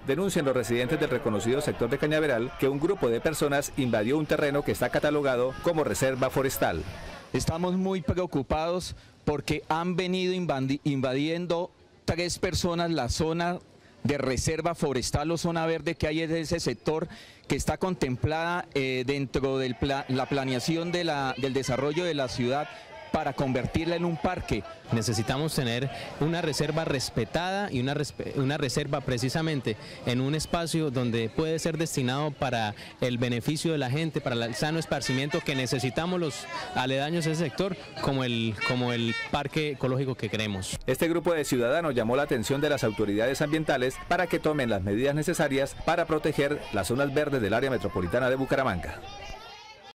denuncian los residentes del reconocido sector de Cañaveral que un grupo de personas invadió un terreno que está catalogado como reserva forestal. Estamos muy preocupados porque han venido invadiendo 3 personas la zona de reserva forestal o zona verde que hay en ese sector, que está contemplada dentro de la planeación del desarrollo de la ciudad para convertirla en un parque. Necesitamos tener una reserva respetada y una reserva precisamente en un espacio donde puede ser destinado para el beneficio de la gente, para el sano esparcimiento que necesitamos los aledaños de ese sector, como el parque ecológico que queremos. Este grupo de ciudadanos llamó la atención de las autoridades ambientales para que tomen las medidas necesarias para proteger las zonas verdes del área metropolitana de Bucaramanga.